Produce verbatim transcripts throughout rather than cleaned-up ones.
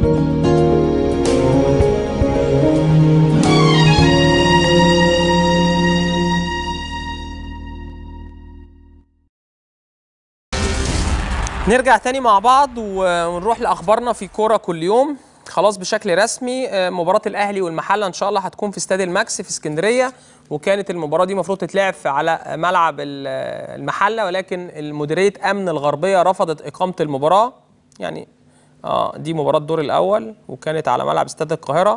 نرجع تاني مع بعض ونروح لاخبارنا في كوره كل يوم. خلاص بشكل رسمي مباراه الاهلي والمحله ان شاء الله هتكون في استاد الماكس في اسكندريه، وكانت المباراه دي المفروض تتلعب على ملعب المحله، ولكن مديريه امن الغربيه رفضت اقامه المباراه. يعني اه دي مباراه الدور الاول وكانت على ملعب استاد القاهره،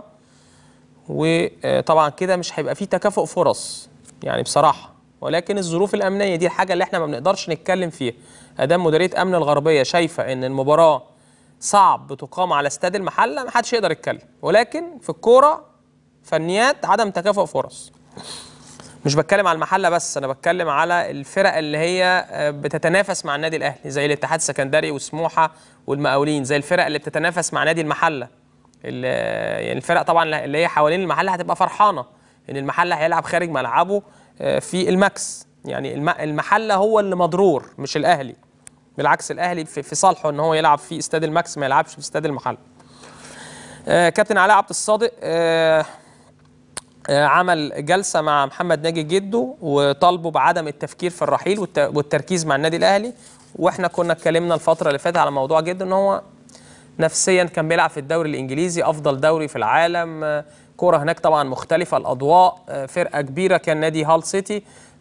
وطبعا كده مش هيبقى فيه تكافؤ فرص يعني بصراحه، ولكن الظروف الامنيه دي الحاجه اللي احنا ما بنقدرش نتكلم فيها. ادام مديريه امن الغربيه شايفه ان المباراه صعب تقام على استاد المحله ما حدش يقدر يتكلم، ولكن في الكوره فنيات عدم تكافؤ فرص. مش بتكلم على المحله بس، انا بتكلم على الفرق اللي هي بتتنافس مع النادي الاهلي زي الاتحاد السكندري وسموحه والمقاولين، زي الفرق اللي بتتنافس مع نادي المحله. يعني الفرق طبعا اللي هي حوالين المحله هتبقى فرحانه ان المحله هيلعب خارج ملعبه في الماكس. يعني المحله هو اللي مضرور مش الاهلي، بالعكس الاهلي في صالحه ان هو يلعب في استاد الماكس ما يلعبش في استاد المحله. آه كابتن علاء عبد الصادق آه آه عمل جلسه مع محمد ناجي جده وطالبه بعدم التفكير في الرحيل والتركيز مع النادي الاهلي، واحنا كنا اتكلمنا الفتره اللي فاتت على موضوع جده ان هو نفسيا كان بيلعب في الدوري الانجليزي افضل دوري في العالم، آه كوره هناك طبعا مختلفه الاضواء، آه فرقه كبيره كان نادي هال سيتي،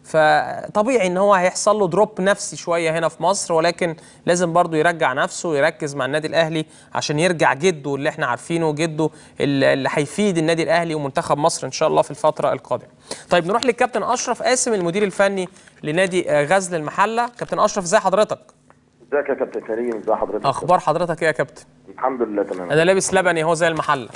فطبيعي ان هو هيحصل له دروب نفسي شويه هنا في مصر، ولكن لازم برضو يرجع نفسه ويركز مع النادي الاهلي عشان يرجع جده اللي احنا عارفينه، جده اللي هيفيد النادي الاهلي ومنتخب مصر ان شاء الله في الفتره القادمه. طيب نروح للكابتن اشرف قاسم المدير الفني لنادي غزل المحله. كابتن اشرف ازي حضرتك؟ ازيك يا كابتن كريم؟ ازي حضرتك؟ اخبار حضرتك ايه يا كابتن؟ الحمد لله تمام. انا لابس لبني اهو زي المحله.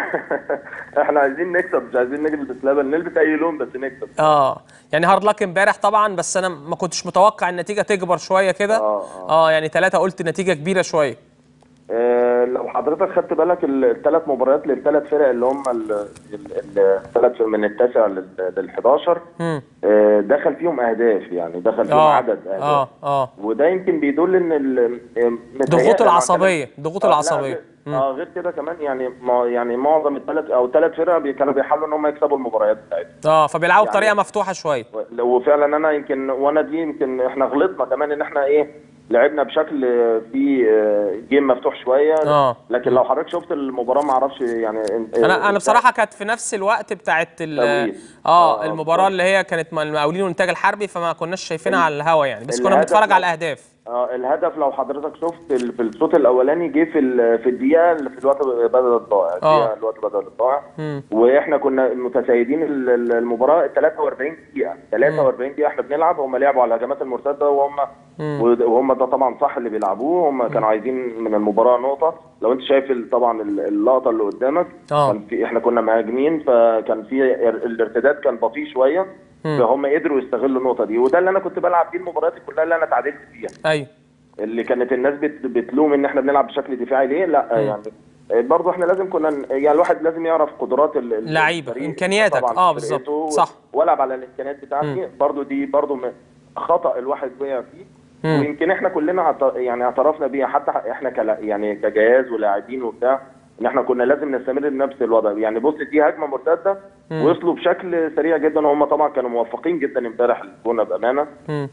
احنا عايزين نكسب، مش عايزين نلبس لبن، نلبس اي لون بس نكسب. اه يعني هارد لك امبارح طبعا، بس انا ما كنتش متوقع النتيجه تكبر شويه كده. اه اه, آه يعني ثلاثه قلت نتيجه كبيره شويه. آه لو حضرتك خدت بالك الثلاث مباريات للثلاث فرق اللي هم الثلاث من التاسع لل حداشر آه دخل فيهم اهداف، يعني دخل فيهم آه عدد اهداف. اه اه وده يمكن بيدل ان ضغوط العصبيه ضغوط العصبيه اه غير كده كمان، يعني ما يعني معظم الثلاث او ثلاث فرق كانوا بيحاولوا ان هم يكسبوا المباريات بتاعتهم. اه فبيلعبوا يعني بطريقه مفتوحه شويه. وفعلا انا يمكن وانا دي يمكن احنا غلطنا كمان ان احنا ايه لعبنا بشكل في جيم مفتوح شويه. اه لكن لو حضرتك شفت المباراه ما اعرفش يعني انا انا بصراحه كانت في نفس الوقت بتاعت اه, آه المباراه اللي هي كانت مع المقاولين والانتاج الحربي، فما كناش شايفينها على الهوا يعني، بس كنا بنتفرج على الاهداف. اه الهدف لو حضرتك شفت في الشوط الاولاني جه في في الدقيقه اللي في الوقت بدل الضائع، الدقيقه الوقت بدل الضائع، واحنا كنا متسيدين المباراه ثلاثة وأربعين دقيقه ثلاثة وأربعين دقيقه احنا بنلعب، هم لعبوا على الهجمات المرتده، وهم وهم ده طبعا صح اللي بيلعبوه، هم كانوا عايزين من المباراه نقطه. لو انت شايف طبعا اللقطه اللي قدامك أوه. كان في احنا كنا مهاجمين، فكان في الارتداد كان بطيء شويه، فهم قدروا يستغلوا النقطه دي، وده اللي انا كنت بلعب فيه المباريات كلها اللي انا اتعادلت فيها. ايوه اللي كانت الناس بتلوم ان احنا بنلعب بشكل دفاعي ليه؟ لا م. يعني برضه احنا لازم كنا يعني الواحد لازم يعرف قدرات اللعيبه امكانياتك. اه بالظبط صح، والعب على الامكانيات بتاعتي برضه، دي برضه خطا الواحد وقع فيه، م. ويمكن احنا كلنا يعني اعترفنا بيها، حتى احنا كلا يعني كجهاز ولاعبين وبتاع، ان احنا كنا لازم نستمر بنفس الوضع. يعني بص دي هجمه مرتده وصلوا بشكل سريع جدا، هم طبعا كانوا موفقين جدا امبارح الجونه بامانه.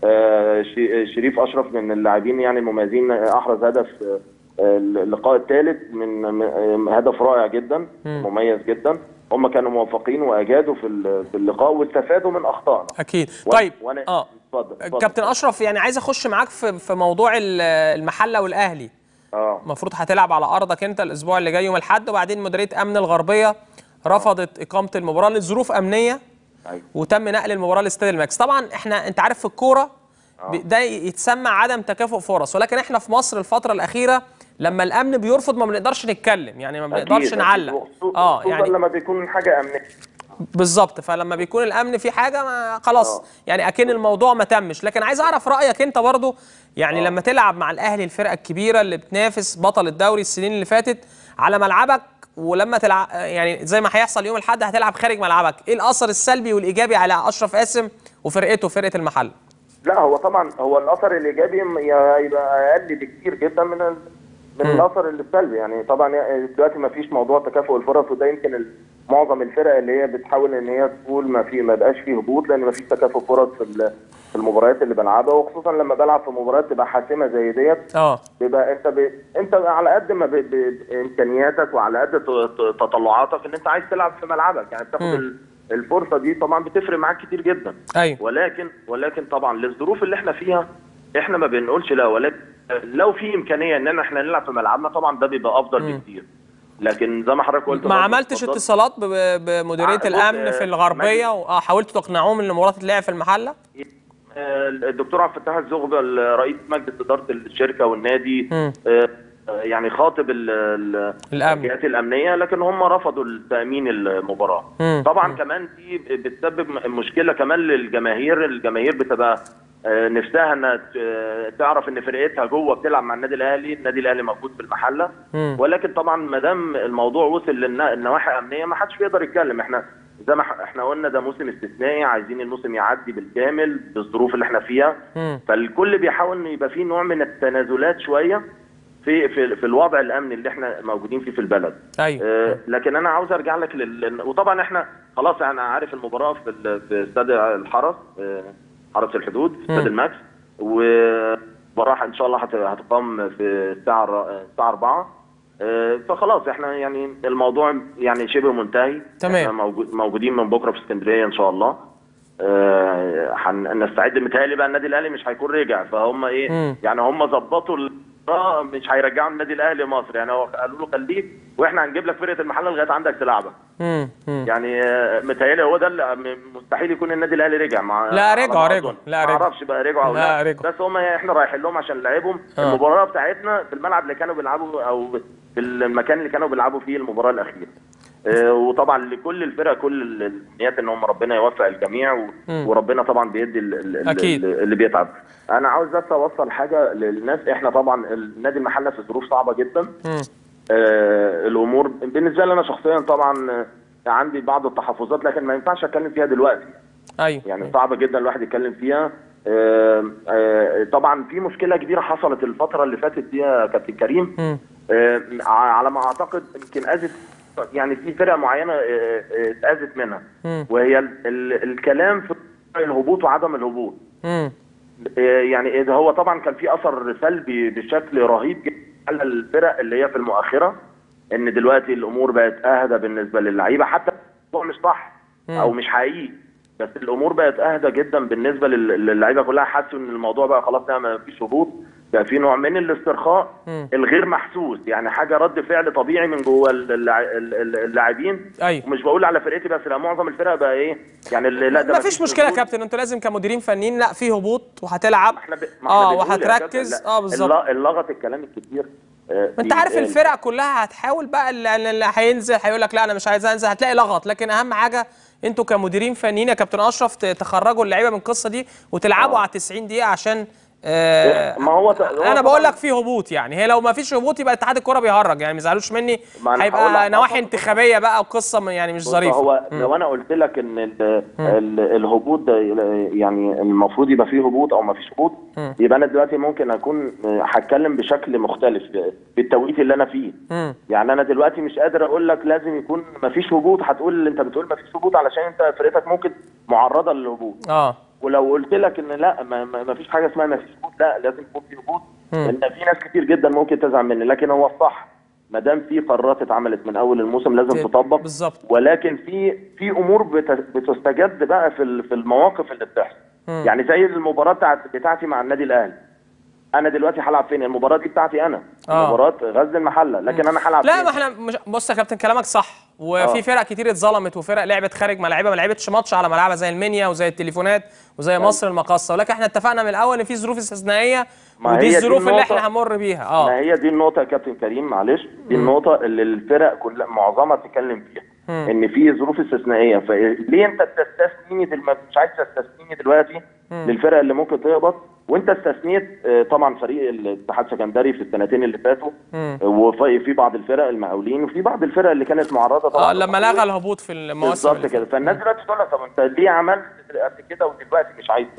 آه شريف اشرف من اللاعبين يعني المميزين، احرز هدف آه اللقاء الثالث من هدف رائع جدا، مم. مميز جدا. هم كانوا موفقين واجادوا في في اللقاء واستفادوا من اخطائنا اكيد. طيب اه اتفضل كابتن اشرف، يعني عايز اخش معاك في في موضوع المحله والاهلي. اه المفروض هتلعب على ارضك انت الاسبوع اللي جاي يوم الاحد، وبعدين مديريه امن الغربيه رفضت اقامه المباراه لظروف امنيه. أيوة. وتم نقل المباراه لاستاد الماكس. طبعا احنا انت عارف في الكوره ده يتسمى عدم تكافؤ فرص، ولكن احنا في مصر الفتره الاخيره لما الامن بيرفض ما بنقدرش نتكلم، يعني ما بنقدرش نعلق. اه يعني لما بيكون حاجه امنيه بالظبط، فلما بيكون الامن في حاجه ما خلاص، يعني اكن الموضوع ما تمش. لكن عايز اعرف رايك انت برضو، يعني أوه. لما تلعب مع الاهلي الفرقه الكبيره اللي بتنافس بطل الدوري السنين اللي فاتت على ملعبك، ولما تلعب يعني زي ما هيحصل يوم الاحد هتلعب خارج ملعبك، ايه الاثر السلبي والايجابي على اشرف قاسم وفرقته فرقه المحله؟ لا هو طبعا هو الاثر الايجابي هيبقى اقل بكتير جدا من من الاثر اللي السلبي. يعني طبعا دلوقتي ما فيش موضوع تكافؤ الفرص، وده يمكن معظم الفرق اللي هي بتحاول ان هي تقول ما في ما بقاش فيه هبوط، لان ما فيش تكافؤ فرص في في المباريات اللي بلعبها، وخصوصا لما بلعب في مباريات تبقى حاسمه زي ديت. اه بيبقى انت ب... انت على قد ما ب... بامكانياتك وعلى قد تطلعاتك ان انت عايز تلعب في ملعبك، يعني بتاخد ال... الفرصه دي طبعا بتفرق معاك كتير جدا. ايوه. ولكن ولكن طبعا للظروف اللي احنا فيها احنا ما بنقولش لا، ولكن لو في امكانيه ان احنا نلعب في ملعبنا طبعا ده بيبقى افضل بكتير. لكن زي ما حضرتك قلت ما عملتش اتصالات بمديريه الامن في الغربيه وحاولت تقنعوهم ان المباراه تتلعب في المحله؟ الدكتور عبد الفتاح الزغبي رئيس مجلس اداره الشركه والنادي م. يعني خاطب الجهات الامنيه، لكن هم رفضوا تامين المباراه. م. طبعا م. كمان دي بتسبب مشكله كمان للجماهير، الجماهير بتبقى نفسها انها تعرف ان فرقتها جوه بتلعب مع النادي الاهلي، النادي الاهلي موجود في المحله. م. ولكن طبعا ما دام الموضوع وصل للنواحي امنيه ما حدش بيقدر يتكلم. احنا زي ما احنا قلنا ده موسم استثنائي، عايزين الموسم يعدي بالكامل بالظروف اللي احنا فيها. م. فالكل بيحاول ان يبقى فيه نوع من التنازلات شويه في في في الوضع الامني اللي احنا موجودين فيه في البلد. ايوه. آه لكن انا عاوز ارجع لك لل... وطبعا احنا خلاص انا عارف المباراه في ال... في استاد الحرس، آه حرس الحدود في استاد الماكس، ومباراه ان شاء الله هت... هتقام في الساعه الساعه أربعة. آه فخلاص احنا يعني الموضوع يعني شبه منتهي. تمام. احنا موجود... موجودين من بكره في اسكندريه ان شاء الله. آه هنستعد. متهيألي بقى النادي الاهلي مش هيكون رجع، فهم ايه م. يعني هم ظبطوا ال... اه مش هيرجعوا النادي الاهلي مصر، يعني هو قالوا له خليك واحنا هنجيب لك فرقه المحله لغايه عندك تلعبها. امم يعني متهيألي هو ده اللي مستحيل يكون النادي الاهلي رجع مع لا رجعوا رجعوا لا رجعوا ما اعرفش بقى رجعوا او لا, لا. بس هم احنا رايحين لهم عشان نلعبهم. آه. المباراه بتاعتنا في الملعب اللي كانوا بيلعبوا او في المكان اللي كانوا بيلعبوا فيه المباراه الاخيره. آه وطبعا لكل الفرق كل النيات ان هم ربنا يوفق الجميع و... وربنا طبعا بيدي أكيد. اللي بيتعب. انا عاوز بس اوصل حاجه للناس. احنا طبعا النادي المحله في ظروف صعبه جدا. آه الامور بالنسبه لي انا شخصيا طبعا عندي بعض التحفظات، لكن ما ينفعش اتكلم فيها دلوقتي. ايوه. يعني صعبه جدا الواحد يتكلم فيها. آه آه طبعا في مشكله كبيره حصلت الفتره اللي فاتت دي يا كابتن كريم. آه على ما اعتقد يمكن اذت يعني في فرق معينه اتاذت منها، م. وهي ال ال الكلام في الهبوط وعدم الهبوط. م. يعني اذا هو طبعا كان في اثر سلبي بشكل رهيب جدا على الفرق اللي هي في المؤخره، ان دلوقتي الامور بقت اهدى بالنسبه للعيبه، حتى هو مش صح او مش حقيقي، بس الامور بقت اهدى جدا بالنسبه للعيبه كلها. حسوا ان الموضوع بقى خلاص ده ما فيش هبوط، بقى في نوع من الاسترخاء الغير محسوس، يعني حاجه رد فعل طبيعي من جوه اللاعبين. أيوة. ومش بقول على فرقتي بس، لا معظم الفرق بقى ايه يعني لا ده ما فيش مشكله يا كابتن، انتوا لازم كمديرين فنيين لا في هبوط وهتلعب ما احنا ب... ما اه وهتركز اه بالظبط. اللغط الكلام الكتير آه انت عارف آه الفرق كلها هتحاول بقى اللي هينزل هيقول لك لا انا مش عايز انزل، هتلاقي لغط، لكن اهم حاجه انتوا كمديرين فنيين يا كابتن اشرف تخرجوا اللعيبه من القصه دي وتلعبوا آه. على تسعين دقيقه عشان آه ما هو, ت... هو انا بقول لك في هبوط، يعني هي لو ما فيش هبوط يبقى اتحاد الكوره بيهرج، يعني ما يزعلوش مني، هيبقى نواحي انتخابيه بقى وقصه يعني مش ظريفه. هو م. لو انا قلت لك ان ال ال الهبوط ده يعني المفروض يبقى فيه هبوط او ما فيش هبوط، م. يبقى انا دلوقتي ممكن اكون هتكلم بشكل مختلف في التوقيت اللي انا فيه. م. يعني انا دلوقتي مش قادر اقول لك لازم يكون ما فيش هبوط، هتقول انت بتقول ما فيش هبوط علشان انت فرقتك ممكن معرضه للهبوط. اه ولو قلت لك ان لا ما, ما فيش حاجه اسمها ما فيش هبوط، لا لازم يكون في هبوط، لان في ناس كتير جدا ممكن تزعل مني، لكن هو الصح ما دام في قرارات اتعملت من اول الموسم لازم تطبق بالظبط. ولكن في في امور بتستجد بقى في في المواقف اللي بتحصل. يعني زي المباراه بتاعت بتاعتي مع النادي الاهلي، انا دلوقتي هلعب فين؟ المباراه دي بتاعتي انا، آه. مباراه غزل المحله، لكن انا هلعب لا فين؟ ما احنا مش... بص يا كابتن كلامك صح، وفي آه. فرق كتير اتظلمت وفرق لعبت خارج ملاعبها، ما لعبتش ماتش على ملعبها زي المنيا وزي التليفونات وزي آه. مصر المقاصه، ولكن احنا اتفقنا من الاول ان في ظروف استثنائيه ودي الظروف اللي احنا هنمر بيها. اه ما هي دي النقطه يا كابتن كريم، معلش دي م. النقطه اللي الفرق كلها معظمها تتكلم فيها، م. ان في ظروف استثنائيه، فليه انت بتستثنيني دل... مش عايز تستثنيني دلوقتي م. للفرق اللي ممكن تهبط، وانت استثنيت طبعا فريق الاتحاد السكندري في السنتين اللي فاتوا، وفي بعض الفرق المقاولين وفي بعض الفرق اللي كانت معرضه طبعا اه لما لغى الهبوط في المواسم بالظبط كده. فالناس دلوقتي تقول لك طب انت ليه عملت قبل كده ودلوقتي مش عايز تعمل؟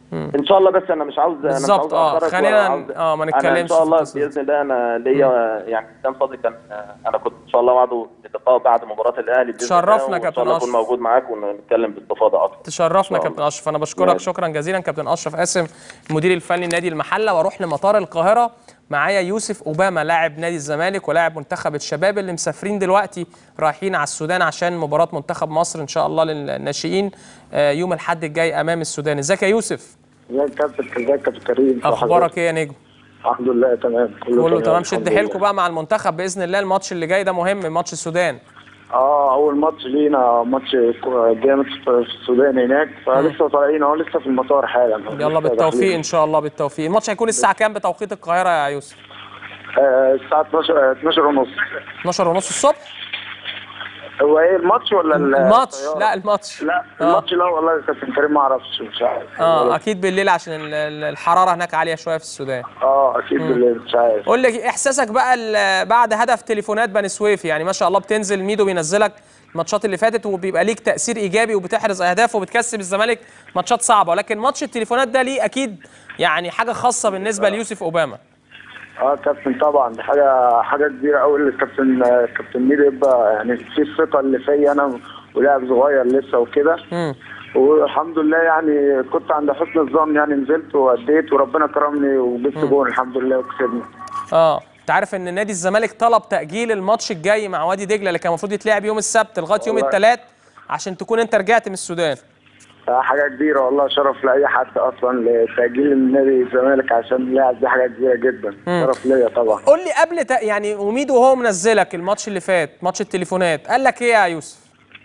ان شاء الله. بس انا مش عاوز انا مش عاوز اه أخرج خلينا وعاوز- اه ما انا نتكلمش ان شاء في الله القصة دي. باذن الله انا ليا يعني كان فاضي كان انا كنت ان شاء الله وعده لقاء بعد مباراه الاهلي باذن الله، تشرفنا وان كابتن شاء الله اكون أشرف. موجود معاك ونتكلم باستفاضه اكتر. تشرفنا إن شاء كابتن الله. اشرف. انا بشكرك ماشي. شكرا جزيلا كابتن اشرف قاسم المدير الفني لنادي المحله. واروح لمطار القاهره معايا يوسف اوباما لاعب نادي الزمالك ولاعب منتخب الشباب اللي مسافرين دلوقتي رايحين على السودان عشان مباراه منتخب مصر ان شاء الله للناشئين آه، يوم الاحد الجاي امام السودان. ازيك يا يوسف؟ ازيك يا كابتن؟ ازيك يا كابتن كريم؟ اخبارك ايه يا نجم؟ الحمد لله تمام، كله, كله تمام. شد الحمد حيلكم لله. بقى مع المنتخب باذن الله. الماتش اللي جاي ده مهم، ماتش السودان. اه اول ماتش لينا ماتش جامد في السودان هناك، فلسه طالعين اهو، لسه في المطار حالا. يلا بالتوفيق ان شاء الله. بالتوفيق. الماتش هيكون الساعه كام بتوقيت القاهره يا يوسف؟ آه الساعه اتناشر اتناشر ونص. اتناشر ونص الصبح. هو ايه الماتش ولا ال- الماتش؟ الطيارة؟ لا الماتش. لا آه. الماتش لا والله يا كابتن كريم ما اعرفش، مش عارف. اه اكيد بالليل عشان ال- ال- الحراره هناك عاليه شويه في السودان. اه اكيد بالليل، مش عارف. قول لي احساسك بقى ال- بعد هدف تليفونات بني سويف. يعني ما شاء الله بتنزل ميدو بينزلك الماتشات اللي فاتت وبيبقى ليك تاثير ايجابي وبتحرز اهداف وبتكسب الزمالك ماتشات صعبه، ولكن ماتش التليفونات ده ليه اكيد يعني حاجه خاصه بالنسبه ليوسف اوباما. اه كابتن طبعا دي حاجه حاجه كبيره قوي الكابتن كابتن ميدو يبقى يعني في الثقه اللي فيا انا ولاعب صغير لسه وكده. والحمد لله يعني كنت عند حسن الظن، يعني نزلت واديت وربنا كرمني وجبت جون الحمد لله وكسبنا. اه انت عارف ان نادي الزمالك طلب تاجيل الماتش الجاي مع وادي دجله اللي كان المفروض يتلعب يوم السبت لغايه يوم والله. الثلاث عشان تكون انت رجعت من السودان. آه حاجه كبيره والله، شرف لاي حد اصلا لتاجيل النادي الزمالك عشان لاعب، دي حاجه كبيره جدا. مم. شرف ليا طبعا. قول لي قبل تا... يعني وميدو وهو منزلك الماتش اللي فات ماتش التليفونات قال لك ايه يا يوسف؟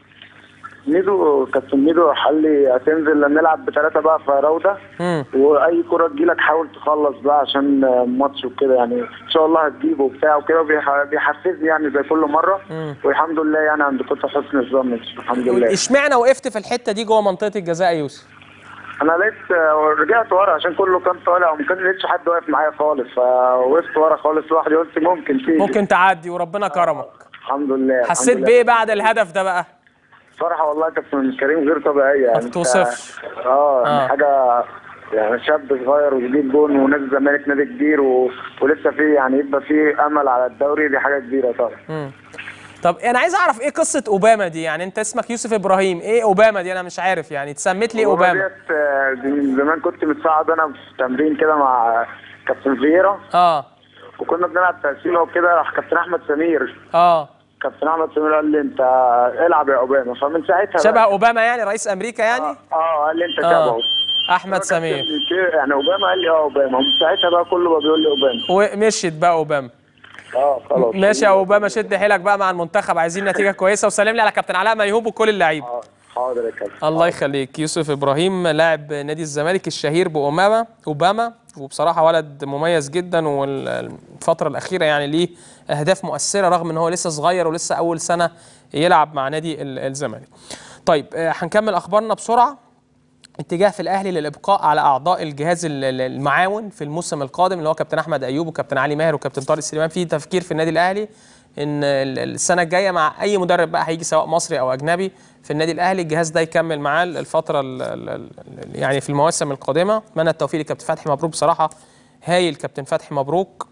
ميدو كابتن ميدو قال لي هتنزل نلعب بثلاثه بقى في روضه، مم. واي كره تجيلك حاول تخلص بقى عشان ماتش وكده، يعني ان شاء الله هتجيبه وبتاع وكده، وبيحفزني يعني زي كل مره. مم. والحمد لله يعني عند كنت حسن الظن الحمد لله. اشمعنى وقفت في الحته دي جوه منطقه الجزاء يا يوسف؟ انا لقيت رجعت ورا عشان كله كان طالع وما كان لقيتش حد واقف معايا خالص، فوقفت ورا خالص لوحدي، قلت ممكن تيجي ممكن تعدي وربنا كرمك. الحمد لله. حسيت الحمد لله. بايه بعد الهدف ده بقى؟ فرحه والله كابتن كريم غير طبيعيه يعني. ما توصفش. اه آه. يعني حاجه يعني شاب صغير ويجيب جون ونادي الزمالك نادي كبير و... ولسه في يعني يبقى في امل على الدوري، دي حاجه كبيره طبعا. مم. طب انا عايز اعرف ايه قصه اوباما دي؟ يعني انت اسمك يوسف ابراهيم، ايه اوباما دي؟ انا مش عارف يعني اتسميت ليه اوباما؟ ديت آه، دي من زمان كنت متصعد انا في تمرين كده مع كابتن فييرا، اه وكنا بنلعب تقسيمه وكده، راح كابتن احمد سمير اه كابتن احمد سمير قال لي انت العب يا اوباما، فمن ساعتها شبه بقى- اوباما يعني رئيس امريكا يعني؟ اه, آه قال لي انت آه. شبهه. احمد سمير. يعني اوباما قال لي اه اوباما، ومن ساعتها بقى كله بقى بيقول لي اوباما. ومشيت بقى اوباما. اه خلاص ماشي يا اوباما، شد حيلك بقى مع المنتخب، عايزين نتيجه كويسه، وسلم لي على كابتن علاء ميهوب وكل اللعيبه. آه، حاضر يا كابتن. الله يخليك. يوسف ابراهيم لاعب نادي الزمالك الشهير باوباما اوباما، وبصراحه ولد مميز جدا، والفتره الاخيره يعني ليه اهداف مؤثره رغم ان هو لسه صغير ولسه اول سنه يلعب مع نادي ال- الزمالك. طيب آه، هنكمل اخبارنا بسرعه. اتجاه في الاهلي للابقاء على اعضاء الجهاز ال- ال- المعاون في الموسم القادم اللي هو كابتن احمد ايوب وكابتن علي ماهر وكابتن طارق سليمان. في تفكير في النادي الاهلي ان ال- السنه الجايه مع اي مدرب بقى هيجي سواء مصري او اجنبي في النادي الاهلي الجهاز ده يكمل معاه الفتره ال ال ال يعني في المواسم القادمه. اتمنى التوفيق لكابتن فتحي، مبروك بصراحه، هايل كابتن فتحي، مبروك.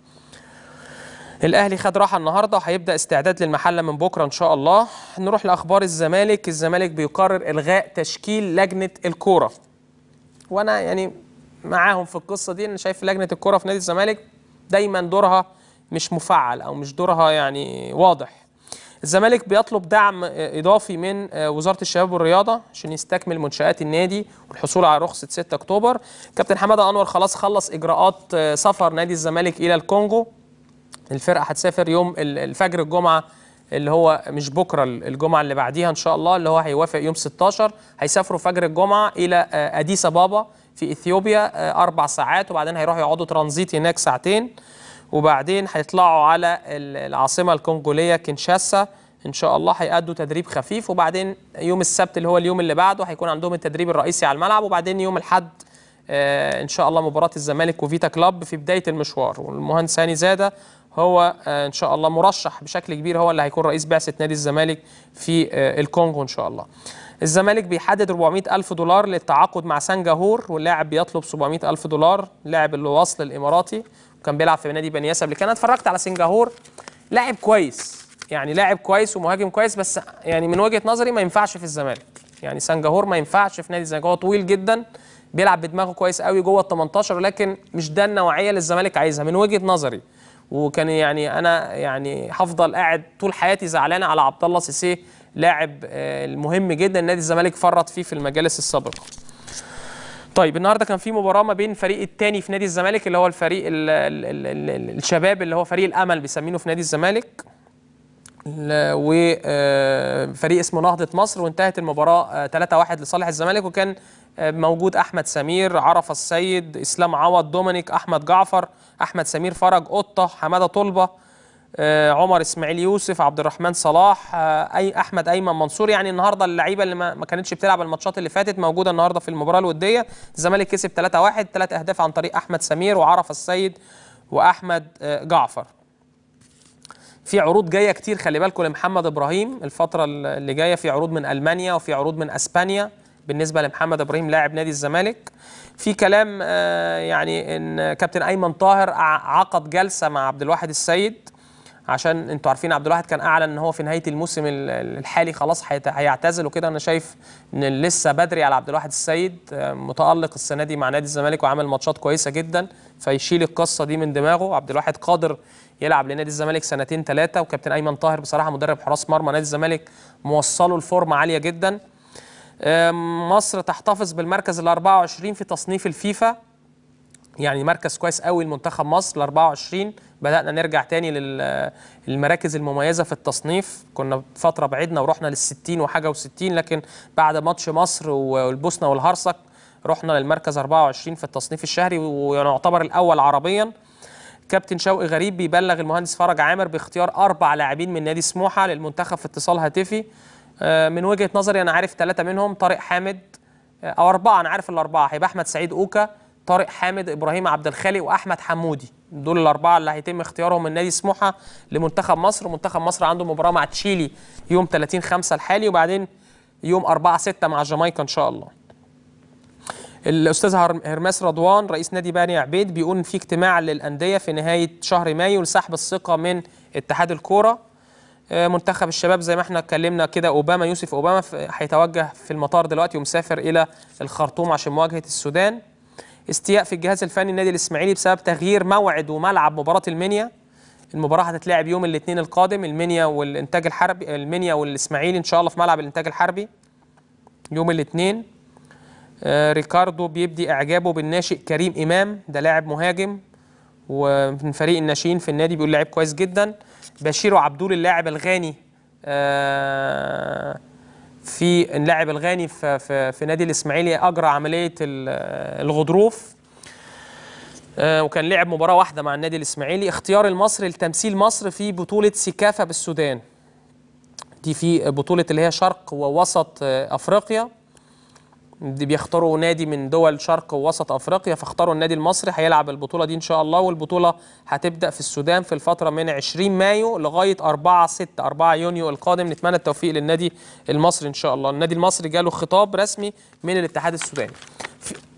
الاهلي خد راحه النهارده وهيبدا استعداد للمحله من بكره ان شاء الله. نروح لاخبار الزمالك. الزمالك بيقرر الغاء تشكيل لجنه الكوره، وانا يعني معاهم في القصه دي. انا شايف لجنه الكوره في نادي الزمالك دايما دورها مش مفعل او مش دورها يعني واضح. الزمالك بيطلب دعم اضافي من وزاره الشباب والرياضه عشان يستكمل منشات النادي والحصول على رخصه ستة اكتوبر. كابتن حماده انور خلاص خلص اجراءات سفر نادي الزمالك الى الكونغو. الفرقه هتسافر يوم الفجر الجمعه اللي هو مش بكره، الجمعه اللي بعديها ان شاء الله، اللي هو هيوافق يوم ستاشر. هيسافروا فجر الجمعه الى اديس ابابا في اثيوبيا اربع ساعات، وبعدين هيروحوا يقعدوا ترانزيت هناك ساعتين، وبعدين هيطلعوا على العاصمه الكونغوليه كينشاسا ان شاء الله، هيأدوا تدريب خفيف، وبعدين يوم السبت اللي هو اليوم اللي بعده هيكون عندهم التدريب الرئيسي على الملعب، وبعدين يوم الاحد آه ان شاء الله مباراه الزمالك وفيتا كلاب في بدايه المشوار. والمهندس هاني زاده هو آه ان شاء الله مرشح بشكل كبير، هو اللي هيكون رئيس بعثه نادي الزمالك في آه الكونغو ان شاء الله. الزمالك بيحدد أربعمائة ألف دولار للتعاقد مع سنجاهور، واللاعب بيطلب سبعمائة ألف دولار. اللاعب اللي وصل الاماراتي وكان بيلعب في نادي بني ياسر قبل كده. انا اتفرجت على سنجاهور، لاعب كويس، يعني لاعب كويس ومهاجم كويس، بس يعني من وجهة نظري ما ينفعش في الزمالك. يعني سنجاهور ما ينفعش في نادي الزمالك، هو طويل جدا، بيلعب بدماغه كويس قوي جوه ال تمنتاشر، لكن مش ده النوعيه اللي الزمالك عايزها من وجهة نظري. وكان يعني انا يعني هفضل قاعد طول حياتي زعلان على عبد الله سيسيه، لاعب المهم جدا نادي الزمالك فرط فيه في المجالس السابقه. طيب النهارده كان في مباراه ما بين الفريق الثاني في نادي الزمالك اللي هو الفريق ال ال ال ال الشباب اللي هو فريق الامل بيسمينه في نادي الزمالك، وفريق اسمه نهضة مصر، وانتهت المباراة ثلاثة واحد لصالح الزمالك. وكان موجود أحمد سمير، عرفة السيد، إسلام عوض، دومينيك، أحمد جعفر، أحمد سمير، فرج قطة، حمادة طلبة، عمر إسماعيل يوسف، عبد الرحمن صلاح، أي أحمد أيمن منصور. يعني النهارده اللعيبة اللي ما كانتش بتلعب الماتشات اللي فاتت موجودة النهارده في المباراة الودية. الزمالك كسب ثلاثة واحد، ثلاث أهداف عن طريق أحمد سمير وعرفة السيد وأحمد جعفر. في عروض جايه كتير، خلي بالكم لمحمد ابراهيم الفتره اللي جايه، في عروض من المانيا وفي عروض من اسبانيا بالنسبه لمحمد ابراهيم لاعب نادي الزمالك. في كلام يعني ان كابتن ايمن طاهر عقد جلسه مع عبد الواحد السيد، عشان انتوا عارفين عبد الواحد كان اعلن ان هو في نهايه الموسم الحالي خلاص هيعتزل وكده. انا شايف ان لسه بدري على عبد الواحد السيد، متالق السنه دي مع نادي الزمالك وعامل ماتشات كويسه جدا، فيشيل القصه دي من دماغه. عبد الواحد قادر يلعب لنادي الزمالك سنتين ثلاثه، وكابتن ايمن طاهر بصراحه مدرب حراس مرمى نادي الزمالك موصله لفورمه عاليه جدا. مصر تحتفظ بالمركز ال أربعة وعشرين في تصنيف الفيفا، يعني مركز كويس قوي لمنتخب مصر ال أربعة وعشرين. بدأنا نرجع تاني للمراكز المميزة في التصنيف، كنا فترة بعدنا ورحنا للستين وحاجة وستين، لكن بعد ماتش مصر والبوسنة والهرسك رحنا للمركز أربعة وعشرين في التصنيف الشهري ونعتبر الأول عربيا. كابتن شوقي غريب بيبلغ المهندس فرج عامر باختيار أربع لاعبين من نادي سموحة للمنتخب في اتصال هاتفي. من وجهة نظري أنا عارف ثلاثة منهم، طارق حامد، أو أربعة، أنا عارف الأربعة، هيبقى أحمد سعيد أوكا، طارق حامد، إبراهيم عبد الخالق، وأحمد حمودي. دول الأربعة اللي هيتم اختيارهم من نادي سموحة لمنتخب مصر. ومنتخب مصر عنده مباراة مع تشيلي يوم ثلاثين خمسة الحالي، وبعدين يوم أربعة ستة مع جامايكا إن شاء الله. الأستاذ هرماس رضوان رئيس نادي بني عبيد بيقول إن في اجتماع للأندية في نهاية شهر مايو لسحب الثقة من اتحاد الكورة. منتخب الشباب زي ما احنا اتكلمنا كده، أوباما يوسف أوباما هيتوجه في المطار دلوقتي ومسافر إلى الخرطوم عشان مواجهة السودان. استياء في الجهاز الفني النادي الإسماعيلي بسبب تغيير موعد وملعب مباراة المنيا. المباراة هتتلعب يوم الاثنين القادم، المنيا والإنتاج الحربي، المنيا والإسماعيلي إن شاء الله في ملعب الإنتاج الحربي يوم الاثنين. آه ريكاردو بيبدي إعجابه بالناشئ كريم إمام، ده لاعب مهاجم ومن فريق الناشئين في النادي، بيقول لاعب كويس جدا. بشير عبدول اللاعب الغاني آه في اللاعب الغاني في, في, في نادي الإسماعيلي أجرى عملية الغضروف، آه وكان لعب مباراة واحدة مع النادي الإسماعيلي. اختيار المصري لتمثيل مصر في بطولة سيكافا بالسودان، دي في بطولة اللي هي شرق ووسط آه أفريقيا، دي بيختاروا نادي من دول شرق ووسط أفريقيا، فاختاروا النادي المصري هيلعب البطولة دي إن شاء الله. والبطولة هتبدأ في السودان في الفترة من عشرين مايو لغاية أربعة ستة أربعة يونيو القادم. نتمنى التوفيق للنادي المصري إن شاء الله. النادي المصري جاله خطاب رسمي من الاتحاد السوداني.